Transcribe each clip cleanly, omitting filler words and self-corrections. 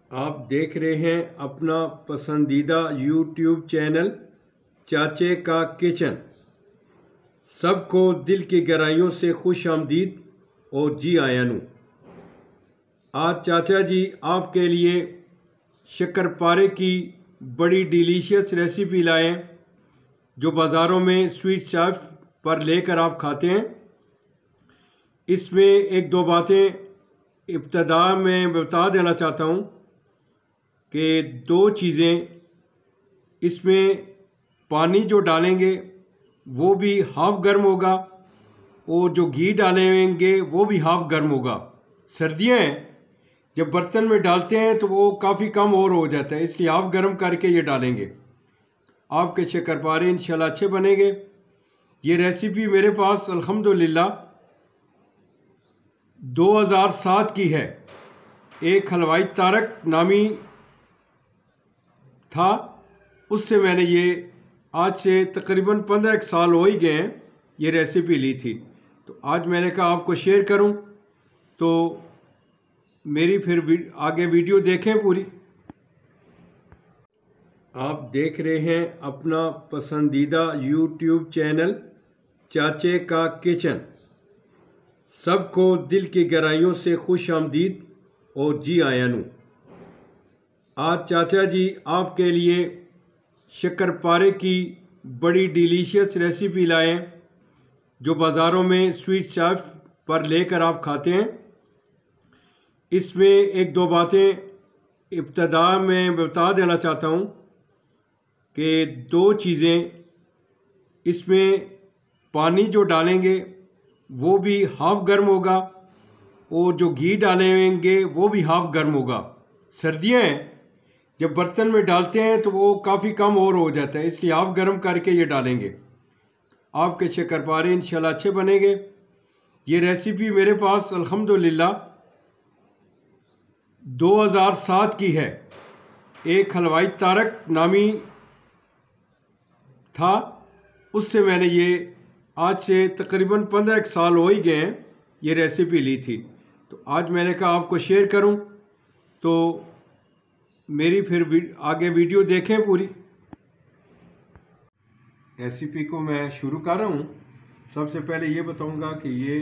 आप देख रहे हैं अपना पसंदीदा YouTube चैनल चाचे का किचन। सबको दिल की गहराइयों से खुश आमदीद और जी आया नू। आज चाचा जी आपके लिए शक्करपारे की बड़ी डिलीशियस रेसिपी लाए जो बाज़ारों में स्वीट शॉप पर लेकर आप खाते हैं। इसमें एक दो बातें इब्तदा में बता देना चाहता हूँ कि दो चीज़ें इसमें पानी जो डालेंगे वो भी हाफ़ गर्म होगा और जो घी डालेंगे वो भी हाफ़ गर्म होगा। सर्दियाँ हैं, जब बर्तन में डालते हैं तो वो काफ़ी कम और हो जाता है, इसलिए हाफ़ गर्म करके ये डालेंगे। आपके शक्करपारे इंशाल्लाह अच्छे बनेंगे। ये रेसिपी मेरे पास अल्हम्दुलिल्लाह 2007 की है। एक हलवाई तारक नामी था, उससे मैंने ये आज से तकरीबन 15 साल हो ही गए हैं ये रेसिपी ली थी। तो आज मैंने कहा आपको शेयर करूं, तो मेरी फिर आगे वीडियो देखें पूरी। आप देख रहे हैं अपना पसंदीदा YouTube चैनल चाचे का किचन। सबको दिल की गहराइयों से खुश आमदीद और जी आया नू। आज चाचा जी आपके लिए शक्करपारे की बड़ी डिलीशियस रेसिपी लाए जो बाज़ारों में स्वीट शॉप पर लेकर आप खाते हैं। इसमें एक दो बातें इब्तदा में बता देना चाहता हूँ कि दो चीज़ें इसमें पानी जो डालेंगे वो भी हाफ़ गर्म होगा और जो घी डालेंगे वो भी हाफ़ गर्म होगा। सर्दियाँ हैं, जब बर्तन में डालते हैं तो वो काफ़ी कम और हो जाता है, इसलिए हाफ़ गर्म करके ये डालेंगे। आपके शक्करपारे इंशाल्लाह अच्छे बनेंगे। ये रेसिपी मेरे पास अल्हम्दुलिल्लाह 2007 की है। एक हलवाई तारक नामी था, उससे मैंने ये आज से तकरीबन 15 साल हो ही गए हैं ये रेसिपी ली थी। तो आज मैंने कहा आपको शेयर करूं, तो मेरी फिर आगे वीडियो देखें पूरी। रेसिपी को मैं शुरू कर रहा हूँ। सबसे पहले ये बताऊँगा कि ये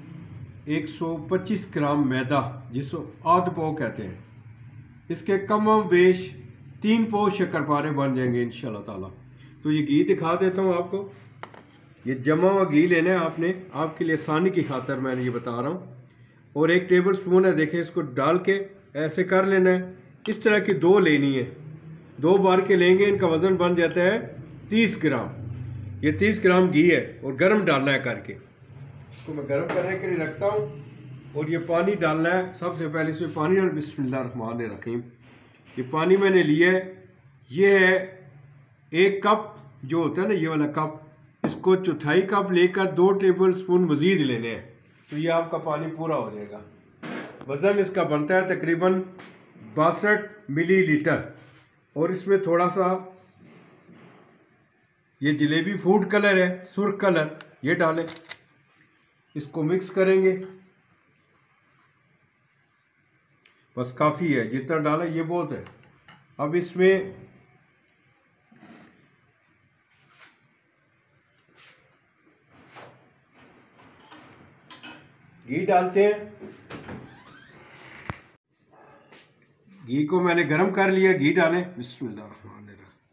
125 ग्राम मैदा, जिसको आध पाव कहते हैं, इसके कम बेश 3 पाव शक्करपारे बन जाएंगे इंशाल्लाह ताला। तो ये घी दिखा देता हूँ आपको। ये जमा हुआ घी लेना है आपने, आपके लिए आसानी की खातर मैंने ये बता रहा हूँ। और 1 टेबल स्पून है, देखें, इसको डाल के ऐसे कर लेना है। इस तरह की 2 लेनी है, 2 बार के लेंगे, इनका वज़न बन जाता है 30 ग्राम। ये 30 ग्राम घी है और गर्म डालना है करके। इसको मैं गर्म करने के लिए रखता हूँ। और ये पानी डालना है। सबसे पहले इसमें पानी डाल, बिस्मिल्लाहिर्रहमानिर्रहीम। ये पानी मैंने लिया है, ये है 1 कप जो होता है ना, ये वाला कप, इसको चौथाई कप लेकर 2 टेबल स्पून मज़ीद लेने हैं, तो ये आपका पानी पूरा हो जाएगा। वज़न इसका बनता है तकरीबन 62 मिलीलीटर। और इसमें थोड़ा सा ये जलेबी फूड कलर है, सुर्ख कलर, ये डालें। इसको मिक्स करेंगे, बस काफ़ी है, जितना डाला ये बहुत है। अब इसमें घी डालते हैं। घी को मैंने गरम कर लिया, घी डालें, बिस्मिल्लाहिर्रहमानिर्रहीम।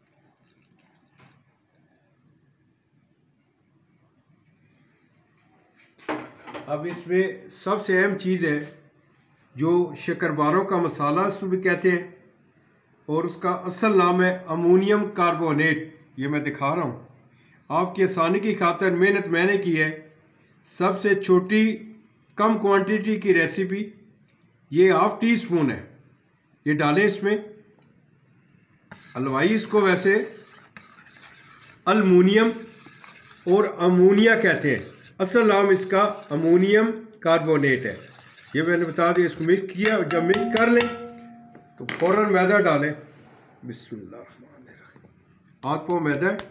अब इसमें सबसे अहम चीज़ है जो शक्करपारों का मसाला इसको भी कहते हैं, और उसका असल नाम है अमोनियम कार्बोनेट। ये मैं दिखा रहा हूँ आपकी आसानी की खातर, मेहनत मैंने की है। सबसे छोटी कम क्वांटिटी की रेसिपी, ये हाफ़ टी स्पून है, ये डालें इसमें। हलवाई इसको वैसे अल्मुनियम और अमोनिया कहते हैं, असल नाम इसका अमोनियम कार्बोनेट है। ये मैंने बता दिया। इसको मिक्स किया, जब मिक्स कर लें तो फ़ौरन मैदा डालें, बिस्मिल्लाहिर्रहमानिर्रहीम। हाथ पाँव मैदा है,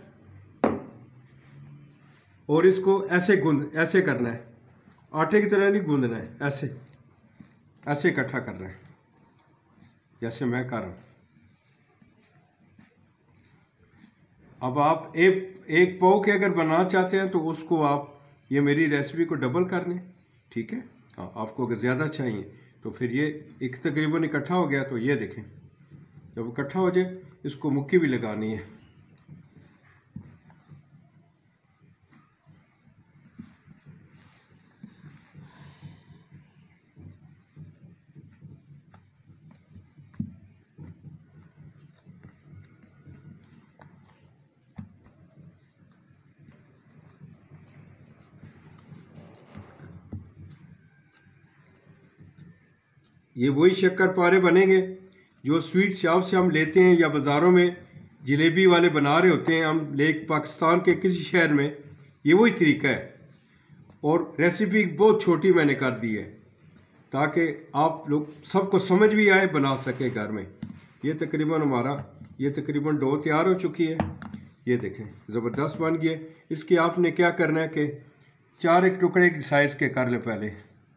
और इसको ऐसे करना है, आटे की तरह नहीं गूंदना है, ऐसे इकट्ठा करना है। जैसे मैं कर रहा हूँ। अब आप एक पाव के अगर बनाना चाहते हैं तो उसको आप ये मेरी रेसिपी को डबल कर लें, ठीक है। हाँ, आपको अगर ज़्यादा चाहिए तो फिर ये एक तकरीबन इकट्ठा हो गया। तो ये देखें, जब इकट्ठा हो जाए इसको मुक्की भी लगानी है। ये वही शक्करपारे बनेंगे जो स्वीट शॉप से हम लेते हैं या बाज़ारों में जलेबी वाले बना रहे होते हैं हम लेक पाकिस्तान के किसी शहर में। ये वही तरीका है और रेसिपी बहुत छोटी मैंने कर दी है ताकि आप लोग सबको समझ भी आए, बना सके घर में। ये तकरीबन डो तैयार हो चुकी है। ये देखें ज़बरदस्त बन गई है। इसके आपने क्या करना है कि 4 एक टुकड़े की साइज़ के कर लें। पहले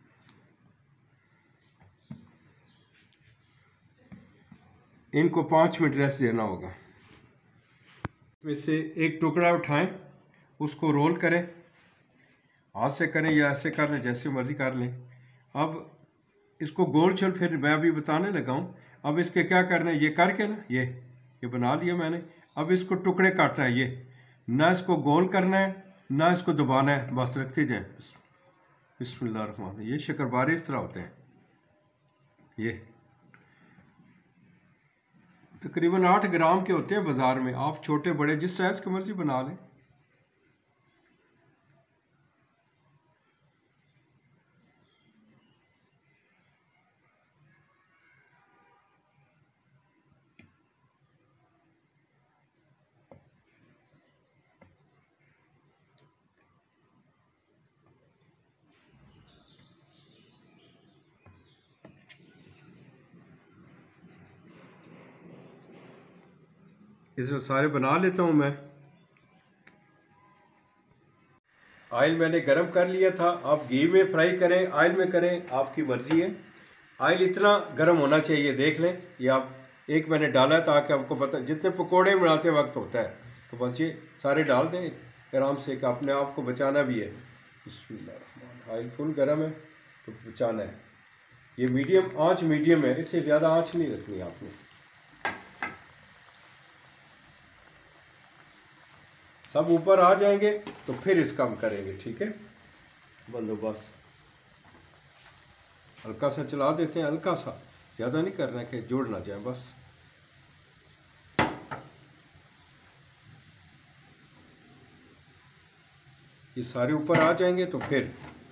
इनको 5 मिनट रेस्ट देना होगा। इसमें से एक टुकड़ा उठाएं, उसको रोल करें, हाथ से करें या ऐसे कर लें, जैसे मर्जी कर लें। अब इसको गोल चल फिर मैं अभी बताने लगा हूँ। अब इसके क्या करना है, ये करके ना ये बना लिया मैंने। अब इसको टुकड़े काटना है। ये ना इसको गोल करना है ना इसको दबाना है, बस रखते जाएं। बिस्मिल्लाह। ये शक्करपारे इस तरह होते हैं। ये तकरीबन 8 ग्राम के होते हैं बाज़ार में। आप छोटे बड़े जिस साइज़ की मर्ज़ी बना लें। इसमें सारे बना लेता हूँ मैं। ऑयल मैंने गरम कर लिया था। आप घी में फ्राई करें, ऑयल में करें, आपकी मर्ज़ी है। ऑयल इतना गरम होना चाहिए, देख लें। ये आप एक मैंने डाला ताकि आपको पता, जितने पकोड़े बनाते वक्त होता है तो बस ये सारे डाल दें आराम से, कि अपने आप को बचाना भी है। बिस्मिल्लाह। ऑयल फुल गरम है तो बचाना है। ये मीडियम है, इससे ज़्यादा आँच नहीं रखनी आपने। सब ऊपर आ जाएंगे तो फिर इसका हम करेंगे, ठीक है। बंदोबस्त हल्का सा चला देते हैं, हल्का सा, ज़्यादा नहीं करना कि जुड़ ना जाए बस। ये सारे ऊपर आ जाएंगे तो फिर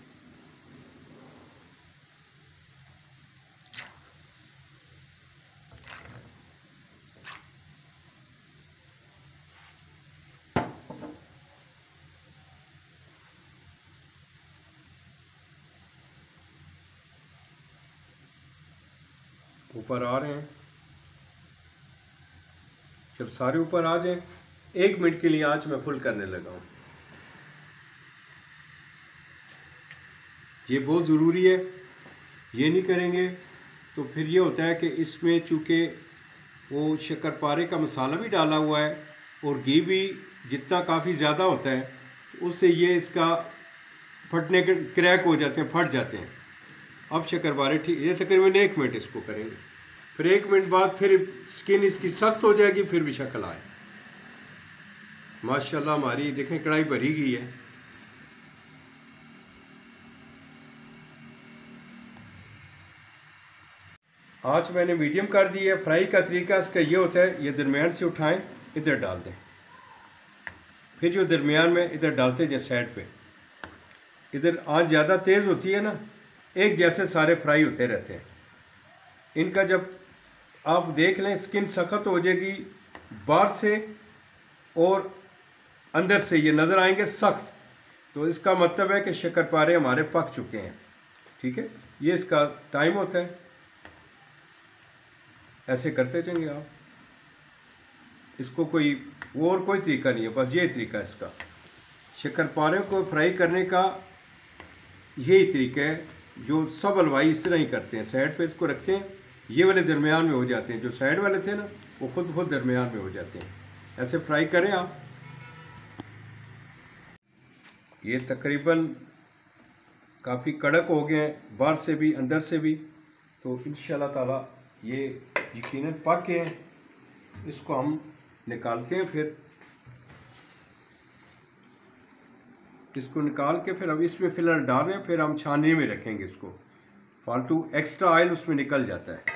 ऊपर आ रहे हैं। जब सारे ऊपर आ जाए 1 मिनट के लिए आंच में फुल करने लगा हूँ। ये बहुत ज़रूरी है, ये नहीं करेंगे तो फिर ये होता है कि इसमें चूँकि वो शक्करपारे का मसाला भी डाला हुआ है और घी भी जितना काफ़ी ज़्यादा होता है, उससे ये इसका फटने के क्रैक हो जाते हैं, फट जाते हैं। अब शक्करपारे ठीक, ये तकरीबन 1 मिनट इसको करेंगे। फिर 1 मिनट बाद फिर स्किन इसकी सख्त हो जाएगी, फिर भी शक्ल आए। माशाल्लाह हमारी देखें कढ़ाई भरी गई है। आँच मैंने मीडियम कर दी है। फ्राई का तरीका इसका ये होता है, ये दरमियान से उठाएं, इधर डाल दें, फिर जो दरमियान में इधर डालते जाए साइड पे। इधर आँच ज़्यादा तेज़ होती है ना, एक जैसे सारे फ्राई होते रहते हैं। इनका जब आप देख लें स्किन सख्त हो जाएगी बाहर से और अंदर से, ये नज़र आएंगे सख्त, तो इसका मतलब है कि शक्करपारे हमारे पक चुके हैं, ठीक है। ये इसका टाइम होता है। ऐसे करते जाएंगे आप, इसको कोई और कोई तरीका नहीं है, बस यही तरीका है इसका। शक्करपारे को फ्राई करने का यही तरीका है जो सब हलवाई इस तरह ही करते हैं। साइड पे इसको रखते हैं, ये वाले दरमियान में हो जाते हैं, जो साइड वाले थे ना वो खुद दरमियान में हो जाते हैं। ऐसे फ्राई करें आप। ये तकरीबन काफ़ी कड़क हो गए हैं, बाहर से भी अंदर से भी। तो इंशाल्लाह ताला ये यकीनन पक गए हैं। इसको हम निकालते हैं, फिर इसको निकाल के फिर अब इसमें फिलहाल डाल रहे हैं, फिर हम छानने में रखेंगे इसको। फालतू एक्स्ट्रा ऑयल उसमें निकल जाता है।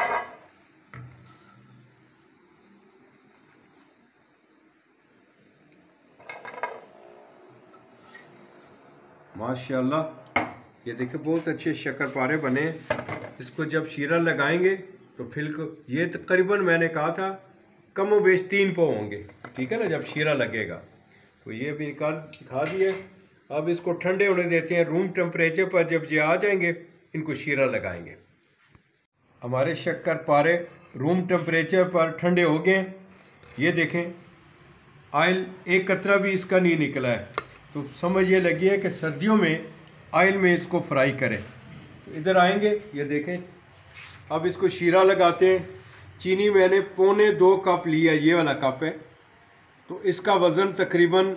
माशाल्लाह ये देखिए बहुत अच्छे शक्करपारे बने। इसको जब शीरा लगाएंगे तो फिर ये तकरीबन मैंने कहा था कम बेश 3 पाव होंगे, ठीक है ना, जब शीरा लगेगा। तो ये भी निकाल दिखा दिए। अब इसको ठंडे होने देते हैं रूम टेम्परेचर पर। जब ये आ जाएंगे इनको शीरा लगाएंगे। हमारे शक्करपारे रूम टेम्परेचर पर ठंडे हो गए। ये देखें ऑयल एक कतरा भी इसका नहीं निकला है। तो समझ ये लगी है कि सर्दियों में ऑयल में इसको फ्राई करें। तो इधर आएंगे, ये देखें अब इसको शीरा लगाते हैं। चीनी मैंने 1.25 कप लिया, ये वाला कप है। तो इसका वज़न तकरीबन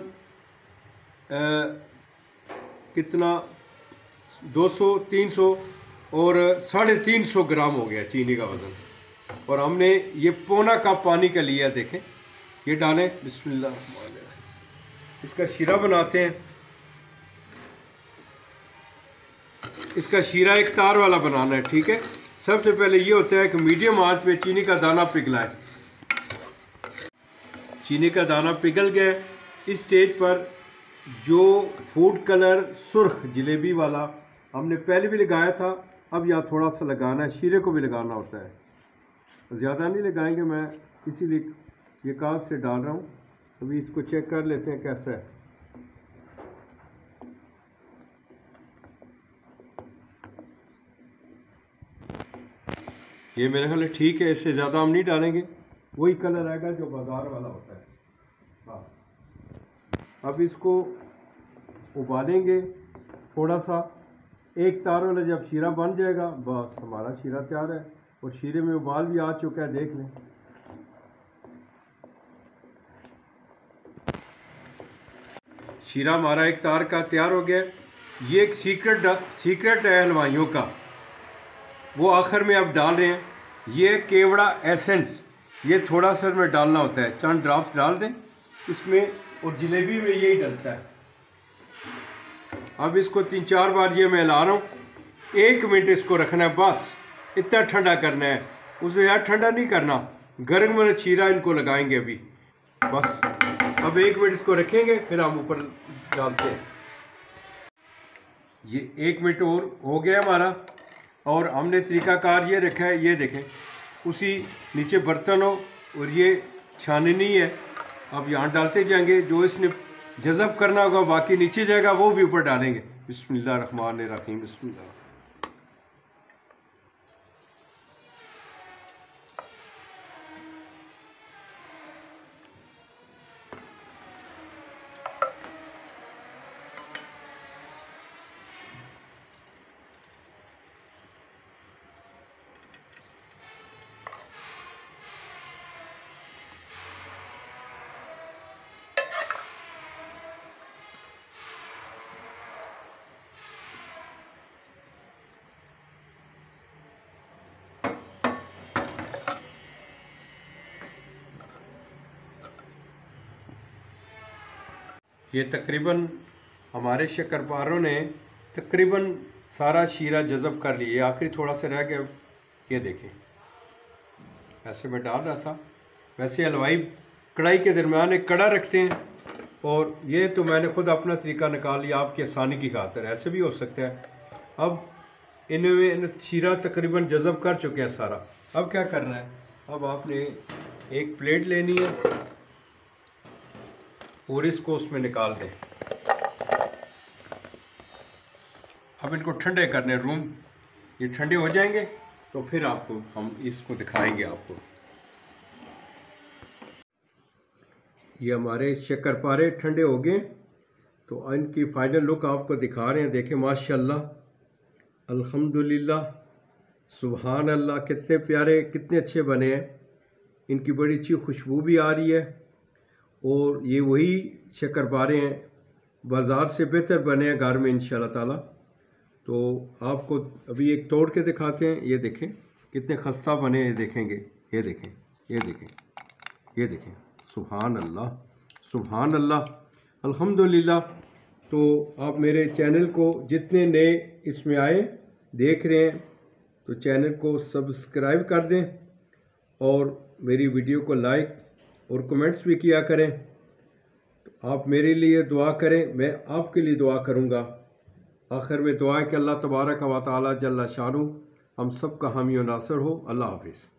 कितना 200-300 और 350 ग्राम हो गया चीनी का वज़न। और हमने ये 1.25 कप पानी का लिया। देखें ये डालें, बिस्मिल्लाह। इसका शीरा बनाते हैं। इसका शीरा एक तार वाला बनाना है, ठीक है। सबसे पहले ये होता है कि मीडियम आंच पे चीनी का दाना पिघलाएं। चीनी का दाना पिघल गया। इस स्टेज पर जो फूड कलर सुर्ख जलेबी वाला हमने पहले भी लगाया था, अब यहाँ थोड़ा सा लगाना है। शीरे को भी लगाना होता है, ज़्यादा नहीं लगाएंगे, मैं इसीलिए ये कागज से डाल रहा हूँ। अभी इसको चेक कर लेते हैं कैसा है। ये मेरे ख्याल ठीक है, इससे ज़्यादा हम नहीं डालेंगे, वही कलर आएगा जो बाजार वाला होता है। हाँ, अब इसको उबालेंगे थोड़ा सा। एक तार वाला जब शीरा बन जाएगा बस हमारा शीरा तैयार है। और शीरे में उबाल भी आ चुका है, देख लें। शीरा हमारा एक तार का तैयार हो गया। ये एक सीक्रेट है हलवाइयों का, वो आखिर में आप डाल रहे हैं। ये केवड़ा एसेंस, ये थोड़ा सा में डालना होता है, चंद ड्रॉप्स डाल दें इसमें। और जलेबी में यही डलता है। अब इसको 3-4 बार ये मैं हिला रहा हूँ। 1 मिनट इसको रखना है, बस इतना ठंडा करना है, उसे यार ठंडा नहीं करना। गर्म वाला शीरा इनको लगाएंगे अभी, बस। अब 1 मिनट इसको रखेंगे, फिर हम ऊपर डालते हैं। ये 1 मिनट और हो गया हमारा। और हमने तरीकाकार ये रखा है, ये देखें, उसी नीचे बर्तन हो और ये छाननी है। अब यहाँ डालते जाएंगे, जो इसने जज़ब करना होगा बाकी नीचे जाएगा, वो भी ऊपर डालेंगे। बिस्मिल्लाह रहमान रहीम, बिस्मिल्लाह। ये तकरीबन हमारे शक्करपारों ने तकरीबन सारा शीरा जज़ब कर लिया। आखिरी थोड़ा सा रह गया, ये देखें। ऐसे मैं डाल रहा था। वैसे हलवाई कढ़ाई के दरमियान एक कड़ा रखते हैं, और ये तो मैंने खुद अपना तरीका निकाल लिया आपकी आसानी की खातिर। ऐसे भी हो सकता है। अब इनमें शीरा तकरीबन जज़ब कर चुके हैं सारा। अब क्या करना है, अब आपने एक प्लेट लेनी है और इसको उसमें निकाल दें। अब इनको ठंडे करने रूम, ये ठंडे हो जाएंगे तो फिर आपको हम इसको दिखाएंगे आपको। ये हमारे शक्करपारे ठंडे हो गए, तो इनकी फाइनल लुक आपको दिखा रहे हैं। देखें माशाल्लाह, अल्हम्दुलिल्लाह, सुभान अल्लाह, कितने प्यारे, कितने अच्छे बने हैं। इनकी बड़ी अच्छी खुशबू भी आ रही है और ये वही शक्करपारे हैं, बाज़ार से बेहतर बने हैं घर में इंशाल्लाह ताला। तो आपको अभी एक तोड़ के दिखाते हैं। ये देखें कितने खस्ता बने हैं, देखेंगे। ये देखें, ये देखें, ये देखें। सुभान अल्लाह, सुभान अल्लाह, अल्हम्दुलिल्लाह। तो आप मेरे चैनल को जितने नए इसमें आए देख रहे हैं तो चैनल को सब्सक्राइब कर दें और मेरी वीडियो को लाइक और कमेंट्स भी किया करें। तो आप मेरे लिए दुआ करें, मैं आपके लिए दुआ करूँगा। आखिर में दुआ है कि अल्लाह तबारक व तआला जल्ला शानु हम सब का हामी और नासर हो। अल्लाह हाफिज़।